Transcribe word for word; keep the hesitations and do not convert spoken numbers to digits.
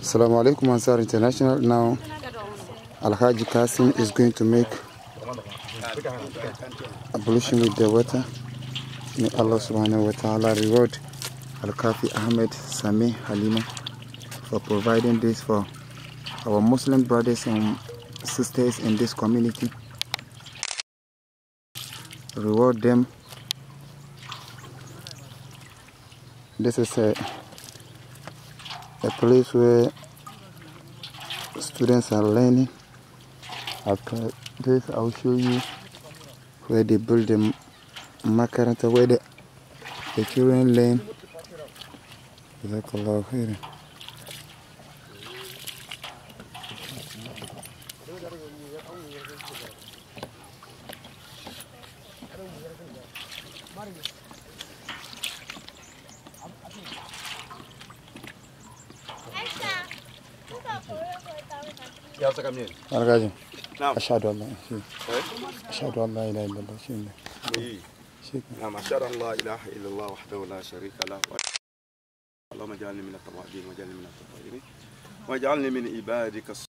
Assalamu alaikum Ansar International. Now Al-Haji Qasim is going to make ablution with the water. May Allah subhanahu wa ta'ala reward Al-Kafi Ahmed Sami Halima for providing this for our Muslim brothers and sisters in this community. Reward them. This is a, a place where students are learning. After this, I'll show you where they build the makaranta, where the, the children learn. Jazakallahu khairan. أشهد أن لا أشهد أن لا إله إلا الله نعم أشهد أن لا إله إلا الله وحده لا شريك له اللهم اجعلني من التوابين واجعلني من التطهرين واجعلني من عبادك